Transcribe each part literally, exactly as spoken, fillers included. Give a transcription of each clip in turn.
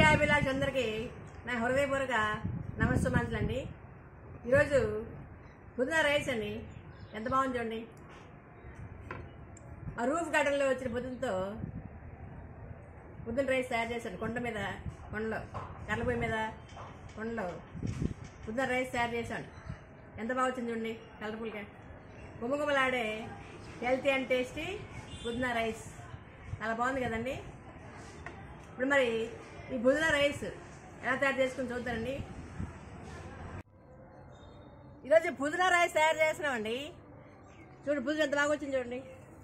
శ్రేయాభిలాషులందరికీ నా హృదయపూర్వక నమస్సుమంతులండి. ఈరోజు పుదీనా రైస్ అండి. ఎంత బాగుంది చూడండి. ఆ రూఫ్ గార్డెన్లో వచ్చిన పుదీనతో పుదీనా రైస్ తయారు చేశాను. కొండ మీద కొండలో కర్ల పొయ్యి మీద కొండలో పుదీనా రైస్ తయారు చేశాను. ఎంత బాగా వచ్చింది చూడండి. కలర్ఫుల్గా గుమ్మగుమ్మలాడే హెల్తీ అండ్ టేస్టీ పుదీనా రైస్ చాలా బాగుంది కదండి. ఇప్పుడు మరి ఈ పుదీనా రైస్ ఎలా తయారు చేసుకుని చూద్దారండి. ఈరోజు పుదీనా రైస్ తయారు చేస్తున్నామండి. చూడండి పుదీనా ఎంత బాగా వచ్చింది చూడండి.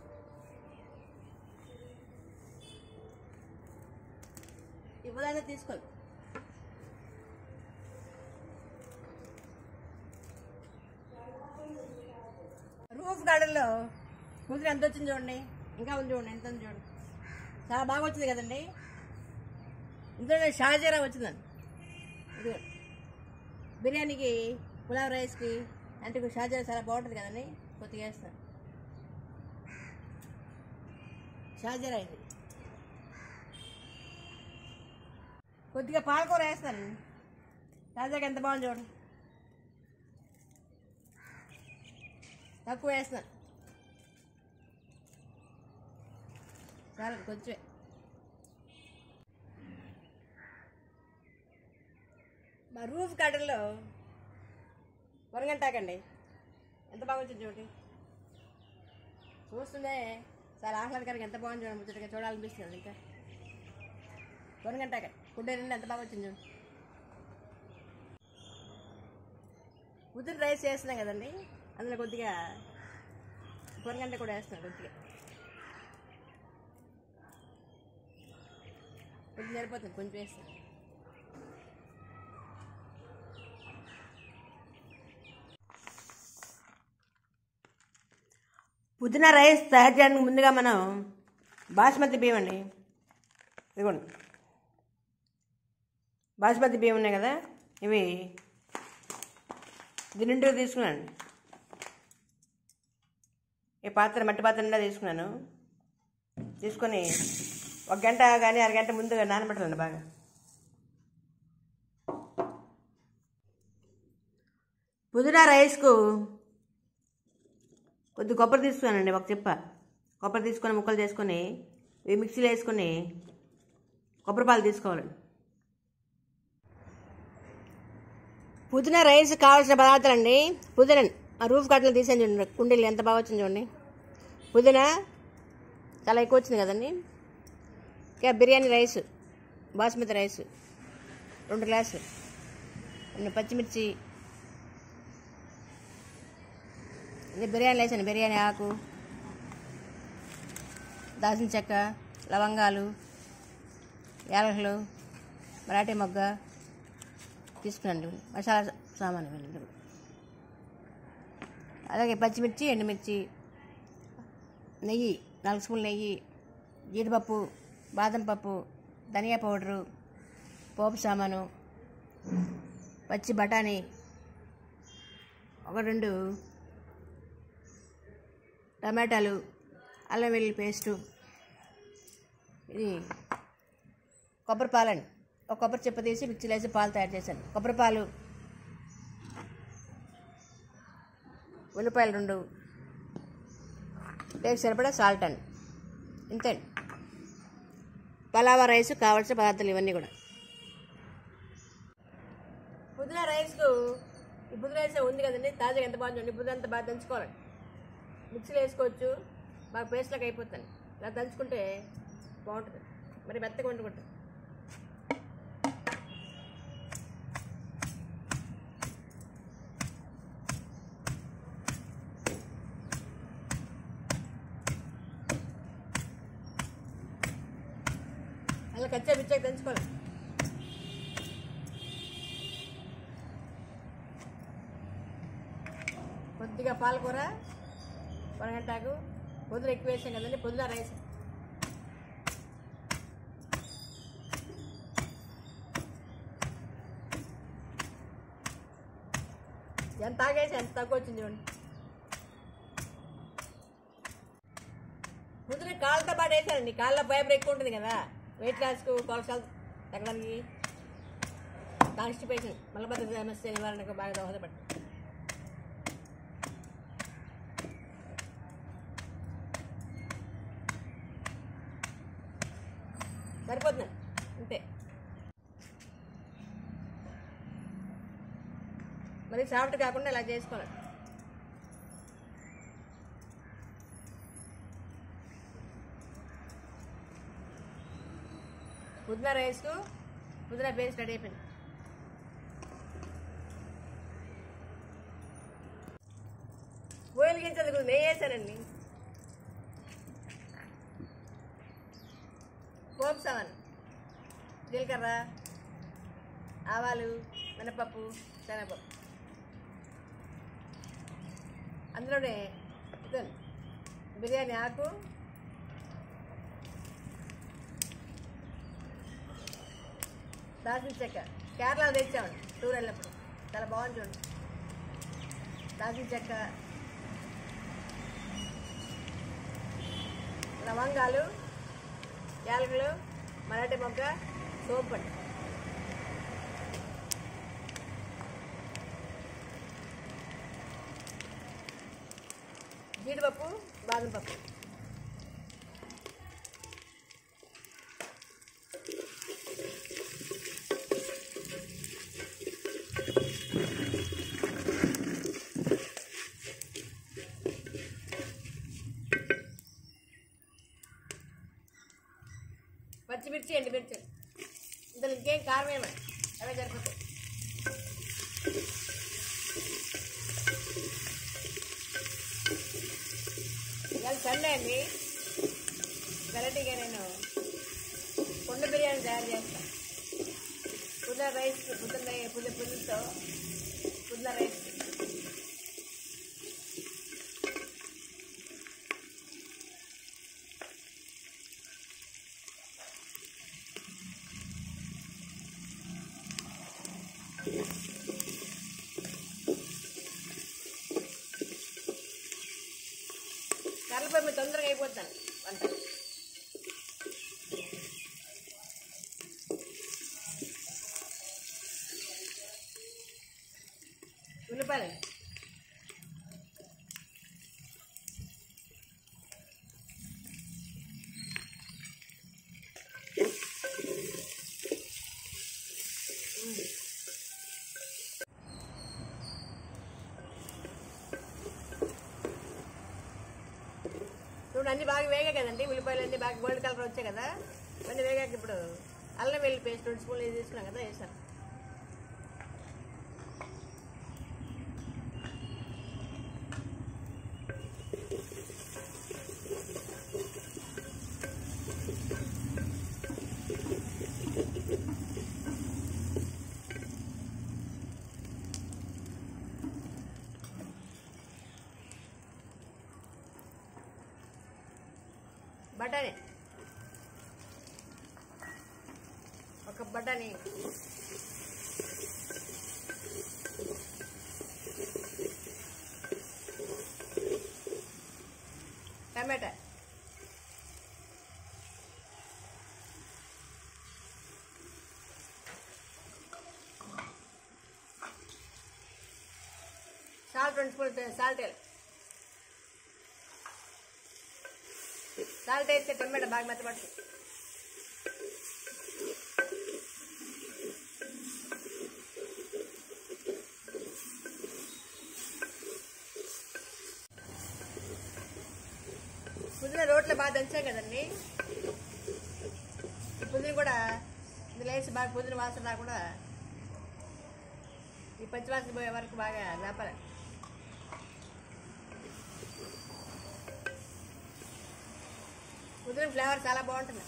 ఈ పుదీనా తీసుకోండి. రూఫ్ గార్డెన్లో పుదీనా ఎంత వచ్చింది చూడండి. ఇంకా ఉంది చూడండి, ఎంత ఉంది చూడండి. చాలా బాగా వచ్చింది కదండి. ఇందులో షాజీరా వచ్చిందండి. ఇది బిర్యానీకి పులావ్ రైస్కి అంటే షాజీరా చాలా బాగుంటుంది కదండి. కొద్దిగా వేస్తాను షాజీరా. ఇది కొద్దిగా పాలకూర వేస్తాను. షాజీరాకి ఎంత బాగుంది చూడండి. తక్కువ వేస్తాను, చాలా కొంచెం. మా రూఫ్ గార్డెన్లో వరగంటాకండి. ఎంత బాగా వచ్చింది చూడండి. చూస్తుందే చాలా ఆహ్లాదకరంగా ఎంత బాగుంది చూడండి. ముచ్చటగా చూడాలనిపిస్తుంది. ఇంకా వరగంటాక గుడ్డే నుండి ఎంత బాగా వచ్చింది చూడండి. పుదీనా రైస్ చేస్తున్నాం కదండి. అందులో కొద్దిగా పొరగంట కూడా వేస్తున్నాను. కొద్దిగా కొద్దిగా సరిపోతుంది, కొంచెం వేస్తాను. పుదీనా రైస్ తయారు చేయడానికి ముందుగా మనం బాస్మతి బియ్యం అండి. ఇదిగోండి బాస్మతి బియ్యం ఉన్నాయి కదా, ఇవి ఇది నిండుగా తీసుకున్నాను. ఈ పాత్ర మట్టి పాత్ర నిండా తీసుకున్నాను. తీసుకొని ఒక గంట కానీ అరగంట ముందుగా నానబెట్టాలండి బాగా. పుదీనా రైస్కు కొద్ది కొబ్బరి తీసుకున్నానండి. ఒక చిప్ప కొబ్బరి తీసుకొని ముక్కలు చేసుకొని ఇవి మిక్సీలో వేసుకొని కొబ్బరి పాలు తీసుకోవాలండి. పుదీనా రైస్ కావాల్సిన పదార్థాలు అండి. పుదీనా ఆ రూఫ్ గార్డెన్లో తీసాను చూడండి. కుండీలు ఎంత బాగా వచ్చింది చూడండి. పుదీనా చాలా ఎక్కువ వచ్చింది కదండి. ఇంకా బిర్యానీ రైస్ బాస్మతి రైస్ రెండు గ్లాసు, రెండు పచ్చిమిర్చి, ఇది బిర్యానీ వేసాను. బిర్యానీ ఆకు, దాల్చిన చెక్క, లవంగాలు, యాలకులు, మరాఠీ మొగ్గ తీసుకున్నాను. మసాలా సామాను ఇవన్నీ. అలాగే పచ్చిమిర్చి, ఎండుమిర్చి, నెయ్యి నాలుగు స్పూన్లు నెయ్యి, జీడిపప్పు, బాదం పప్పు, ధనియా పౌడరు, పోపు సామాను, పచ్చి బఠానీ, ఒక రెండు టమాటాలు, అల్లం వెల్లుల్లి పేస్టు, ఇది కొబ్బరి పాలండి. ఒక కొబ్బరి చెప్ప తీసి మిక్సీలో వేసి పాలు తయారు చేశాను. కొబ్బరి పాలు, ఉల్లిపాయలు రెండు, టేస్ట్ సరిపడా సాల్ట్ అండి. ఇంతే పలావా రైస్ కావాల్సిన పదార్థాలు ఇవన్నీ కూడా. పుదీనా రైస్కు ఈ పుదీనా రైస్ ఉంది కదండి. తాజాగా ఎంత బాగుంది. పుదీనా అంతా బాగా దంచుకోవాలండి. మిక్సీలో వేసుకోవచ్చు, బాగా పేస్ట్లాగా అయిపోతుంది. ఇలా దంచుకుంటే బాగుంటుంది. మరి మెత్తగా వండుకుంటుంది. అలా కచ్చా పిచ్చాక దంచుకోవాలి. కొద్దిగా పాలకూర, పొరగంటాకు, పుదీనా ఎక్కువ వేసాం కదండి. పుదీనా రైస్ ఎంత తాగేసి ఎంత తక్కువ వచ్చింది చూడండి. పుదీనా కాళ్ళతో పాటు వేసానండి. కాళ్ళ ఫైబర్ ఎక్కువ ఉంటుంది కదా, వెయిట్ లాస్కు, కొలెస్ట్రాల్ తగ్గడానికి కాన్స్టిపేషన్ మలబద్ధక సమస్య నివారణకు బాగా దోహదపడుతుంది. సరిపోతుంది అంతే. మరి సాఫ్ట్ కాకుండా ఇలా చేసుకోవాలి. పుదీనా రైస్కు పుదీనా పేస్ట్ రెడీ అయిపోయింది. పోయిలిగించేందుకు నెయ్యి వేసానండి. పోపు సామాన్ జీలకర్ర, ఆవాలు, మినపప్పు, శనగపప్పు, అందులోనే ఇదండి బిర్యానీ ఆకు, దాల్చిన చెక్క. కేరళలో తెచ్చామండి టూర్ వెళ్ళినప్పుడు, చాలా బాగుంది చూడండి. దాల్చిన చెక్క, లవంగాలు, యాలకులు, మరాఠీ మొగ్గ, సోంపండి. జీడిపప్పు, బాదం పప్పు. పచ్చిమిర్చి, ఎండుమిర్చి. ఇందులో ఇంకేం కారం ఏమని అవే సరిపోతాయి. ఇవాళ సండే అండి. వెరైటీగా నేను కొండ బిర్యానీ తయారు చేస్తాను. పుదీనా రైస్, పుదీనా పుదీనా పుదీనతో పుదీనా రైస్. కర్రలపై మీరు తొందరగా అయిపోతాను వంట. ఉల్లిపాయలు, చూడండి అన్నీ బాగా వేగాయి కదండి. ఉల్లిపాయలు అన్నీ బాగా గోల్డ్ కలర్ వచ్చాయి కదా. అన్నీ వేగాక ఇప్పుడు అల్లం వెల్లి పేస్ట్ రెండు స్పూన్లు ఇది తీసుకున్నాం కదా, వేసాను. బఠానీ ఒక బఠానీ, టమాటా, సాల్ట్ రెండు స్పూన్లు సాల్ట్ వేయాలి. సాల్ట్ వేస్తే టమాటా బాగా మెత్తపడుతుంది. పుదీనా రోట్లో బాగా దంచాం కదండి. ఈ పుదీనా కూడా ఇందులో వేసి బాగా పుదీనా వాసన రాకుండా ఈ పచ్చివాసన పోయే వరకు బాగా వేపాలి. పుదీనా ఫ్లేవర్ చాలా బాగుంటుంది.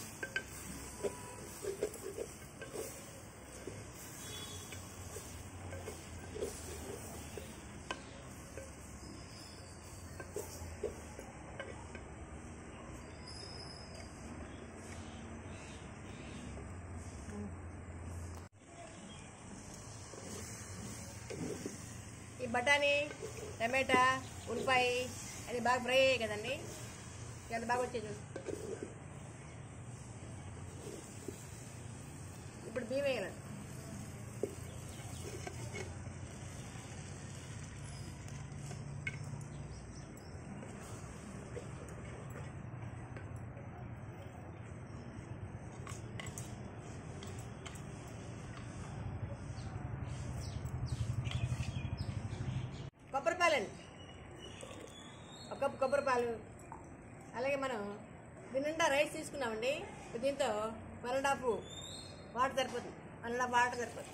ఈ బఠానీ, టమాటా, ఉల్లిపాయ అది బాగా ఫ్రై అయ్యాయి కదండి. ఎంత బాగా వచ్చేది. ఇప్పుడు బియ్యం వేయాలండి. కొబ్బరి పాలండి, ఒక కప్పు కొబ్బరి పాలు. అలాగే మనం దీని నిండా రైస్ తీసుకున్నామండి. దీంతో వన్ అండ్ హాఫ్ వాటర్ సరిపోతుంది, వన్ అండ్ హాఫ్ వాటర్ సరిపోతుంది.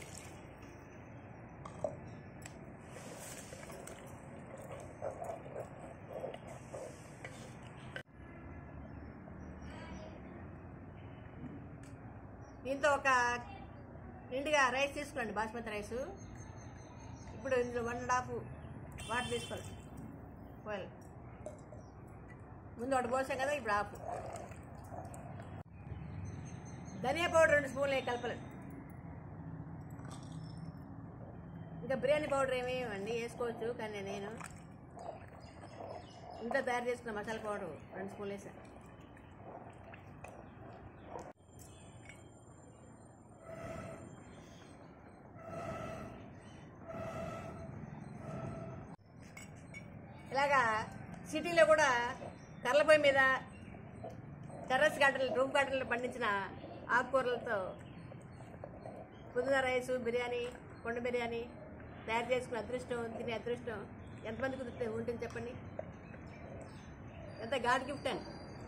దీంతో ఒక నిండుగా రైస్ తీసుకోండి, బాస్మతి రైసు. ఇప్పుడు ఇందులో వన్ అండ్ హాఫ్ వాటర్ తీసుకోవాలి. పోయాలి, ముందు ఒకటి పోసాం కదా, ఇప్పుడు హాఫ్. ధనియా పౌడర్ రెండు స్పూన్లు కలపాలండి. ఇంకా బిర్యానీ పౌడర్ ఏమేమండి వేసుకోవచ్చు, కానీ నేను ఇంట్లో తయారు చేసుకున్న మసాలా పౌడర్ రెండు స్పూన్లు వేసాను. ఇలాగా సిటీలో కూడా కర్రల పొయ్యి మీద టెర్రస్ గార్డెన్ రూమ్ గార్డెన్లో పండించిన ఆకుకూరలతో పుదీనా రైసు, బిర్యానీ, కొండ బిర్యానీ తయారు చేసుకునే అదృష్టం, తినే అదృష్టం ఎంతమంది కుదిరితే ఉంటుంది చెప్పండి. ఎంత గాడ్ గిఫ్ట్ అండి.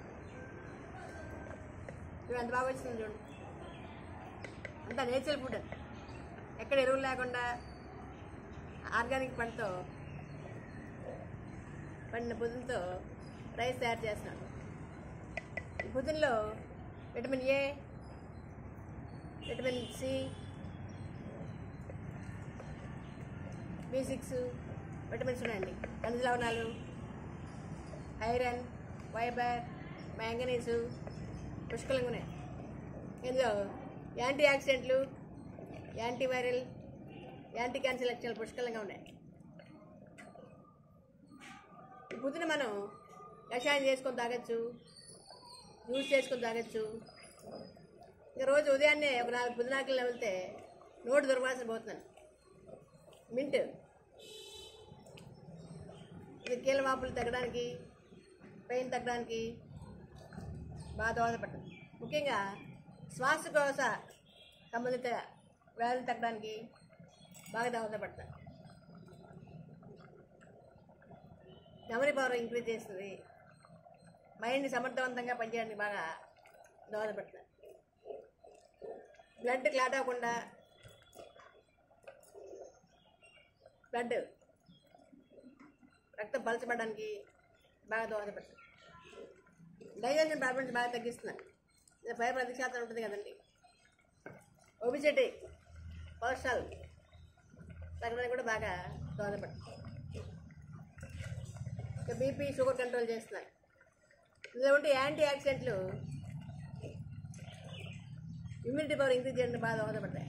చూడు ఎంత బాగా వచ్చింది, చూడు. అంత నేచురల్ ఫుడ్ అండి, ఎక్కడ ఎరువులు లేకుండా ఆర్గానిక్ పంటతో పండిన పుదీనతో రైస్ తయారు చేస్తున్నాను. ఈ పుదీనలో vitamin A, vitamin C, B six vitamins ఉన్నాయండి. ఖనిజ లవణాలు, ఐరన్, ఫైబర్, మ్యాంగనీసు పుష్కలంగా ఉన్నాయి. ఇందులో యాంటీ ఆక్సిడెంట్లు, యాంటీవైరల్, యాంటీ క్యాన్సర్ లక్షణాలు పుష్కలంగా ఉన్నాయి. ఈ పుదీన మనం కషాయం చేసుకొని తాగొచ్చు, జ్యూస్ చేసుకొని తాగొచ్చు. ఇంకా రోజు ఉదయాన్నే ఒక నాలుగు పుదీనాకులు నవ్వులితే నోటు దుర్వాసన పోతున్నాను. మింట్ ఇది కీళ్ళ వాపులు తగ్గడానికి, పెయిన్ తగ్గడానికి బాగా దోహదపడుతుంది. ముఖ్యంగా శ్వాసకోశ సంబంధిత వ్యాధులు తగ్గడానికి బాగా దోహదపడుతుంది. మెమరీ పవర్ ఇంక్రీజ్ చేస్తుంది, మైండ్ని సమర్థవంతంగా పనిచేయడానికి బాగా దోహదపడుతుంది. బ్లడ్ క్లాట్ అవ్వకుండా, బ్లడ్ రక్తం పలచబడడానికి బాగా దోహదపడుతుంది. డైజెషన్ ప్రాబ్లమ్స్ బాగా తగ్గిస్తున్నాయి. ఫైబర్ అధిక శాతం ఉంటుంది కదండి. ఒబిసిటీ, కొలెస్ట్రాల్ తగ్గడానికి కూడా బాగా దోహదపడుతుంది. ఇంకా బీపీ, షుగర్ కంట్రోల్ చేస్తున్నాయి. ఇందులో ఉంటే యాంటీ ఆక్సిడెంట్లు ఇమ్యూనిటీ పవర్ ఇంక్రీజ్ చేయడానికి బాగా దోహదపడతాయి.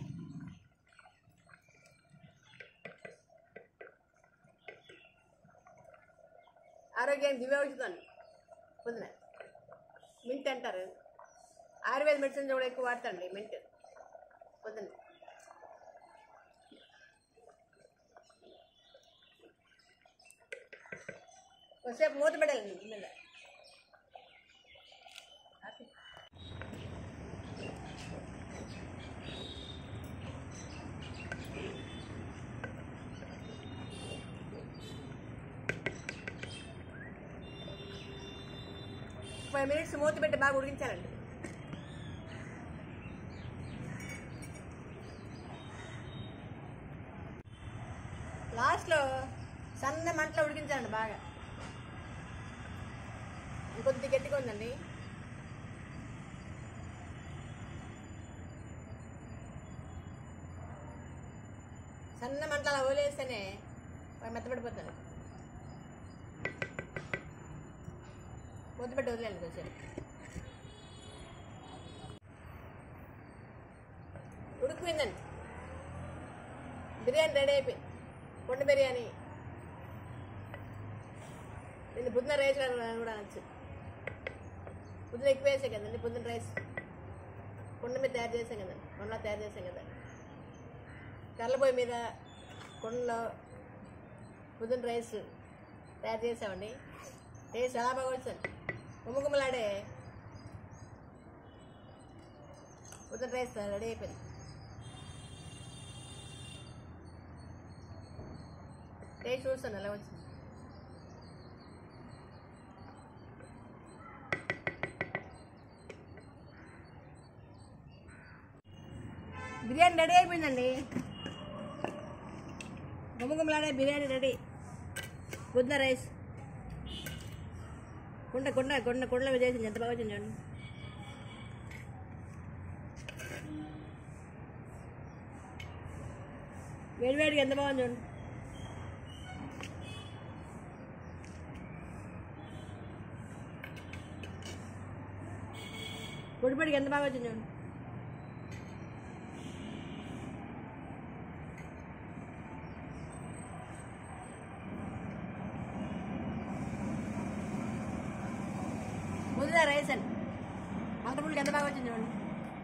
ఆరోగ్యానికి దివ్య ఔషధం పుదీనా. మింట్ అంటారు, ఆయుర్వేద మెడిసిన్స్ కూడా ఎక్కువ వాడతాండి మింట్, పుదీనా. కొద్దిసేపు మూత పెట్టాలండి మీద. ఫైవ్ మినిట్స్ మూత పెట్టి బాగా ఉడికించాలండి. లాస్ట్లో సన్న మంటలో ఉడికించాలండి బాగా. ఇంకొద్ది గట్టిగా ఉందండి. సన్న మంటలు అలా వదిలేస్తేనే మెత్తపడిపోతాను. మూత పెట్టి వదిలేండి కొంచెం. ఉడికిపోయిందండి, బిర్యానీ రెడీ అయిపోయింది. కొండ బిర్యానీ. నేను పుదీనా రైస్ కూడా నచ్చు. పుదీనా ఎక్కువ వేసాం కదండి, పుదీనా రైస్ కొండ మీద తయారు చేసాం కదండి. మొన్న తయారు చేసాం కదా. కర్రల పొయ్యి మీద కుండలో పుదీనా రైస్ తయారు చేసామండి. టేస్ట్ చాలా బాగా వచ్చింది. గుమ్మగుమ్మలాడే పుదీనా రైస్ రెడీ అయిపోయింది. టేస్ట్ చూస్తాను ఎలా వచ్చింది. బిర్యానీ రెడీ అయిపోయిందండి. గుమ్మగుమ్మలాడే బిర్యానీ రెడీ. పుదీనా రైస్ కుండ కుండ కుండ కుండలో చేసింది. ఎంత బాగా వచ్చింది చూడండి. వేడివేడిగా ఎంత బాగుంది చూడండి. పొడి పొడికి ఎంత బాగా వచ్చింది చూడండి. పుదీనా రైస్ అండి. మల్టపుల్కి ఎంత బాగా వచ్చింది చూడండి.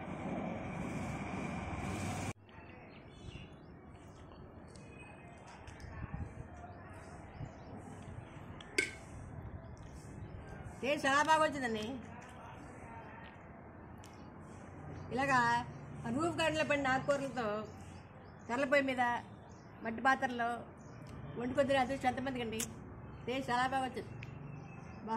టేస్ట్ చాలా బాగా వచ్చిందండి. ఇలాగా రూఫ్ గార్డెన్లో పడిన ఆకుకూరలతో కర్రల పొయ్యి మీద మట్టి పాత్రలో వండుకొని అదృష్టం ఎంతమందికి అండి. టేస్ట్ చాలా బాగా వచ్చింది. బా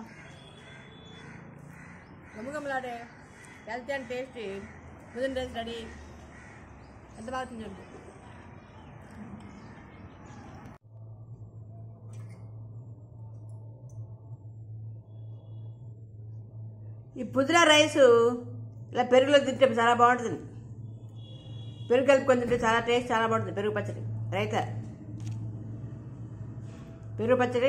గమ్ముగమ్మలాడే హెల్తీ అండ్ టేస్టీ పుదీనా రైస్ రెడీ. ఎంత బాగా వచ్చింది చూడండి. ఈ పుదీనా రైసు ఇలా పెరుగులో తింటే చాలా బాగుంటుంది. పెరుగు కలుపుకొని తింటే చాలా టేస్ట్ చాలా బాగుంటుంది. పెరుగు పచ్చడి రైతా పెరుగు పచ్చడి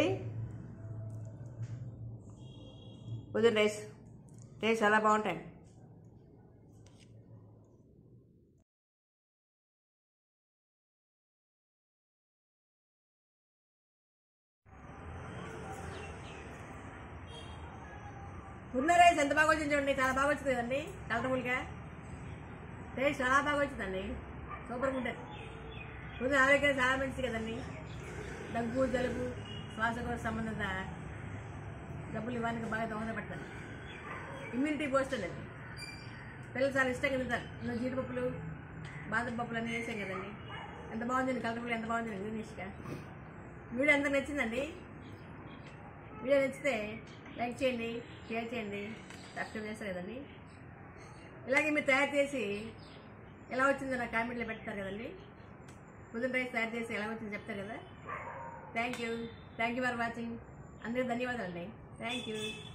పుదీనా రైస్ టేస్ట్ చాలా బాగుంటాయి. పుదీనా రైస్ ఎంత బాగా వచ్చింది చూడండి. చాలా బాగా వచ్చింది కదండి. కలర్ఫుల్గా టేస్ట్ చాలా బాగా వచ్చిందండి. సూపర్గా ఉంటుంది. పుదీనా ఆరోగ్యానికి చాలా మంచిది కదండి. దగ్గు జలుబు శ్వాసకోశ సంబంధిత జబ్బులు ఇవ్వడానికి బాగా దోహదపడుతుంది. ఇమ్యూనిటీ పోస్తుంది. పిల్లలు చాలా ఇష్టంగా తింటారు. ఇందులో జీడిపప్పులు బాదం పప్పులు అన్నీ వేసాం కదండి. ఎంత బాగుంది కలర్ఫుల్, ఎంత బాగుంది యూనిష్గా. వీడియో ఎంత నచ్చిందండి. వీడియో నచ్చితే లైక్ చేయండి, షేర్ చేయండి, సబ్స్క్రైబ్ చేస్తారు కదండి. ఇలాగే మీరు తయారు చేసి ఎలా వచ్చిందో నాకు కామెంట్లో పెడతారు కదండి. పుదీనా రైస్ తయారు చేసి ఎలా వచ్చిందో చెప్తారు కదా. Thank you thank you for watching. అందరికీ ధన్యవాదాలు అండి. Thank you.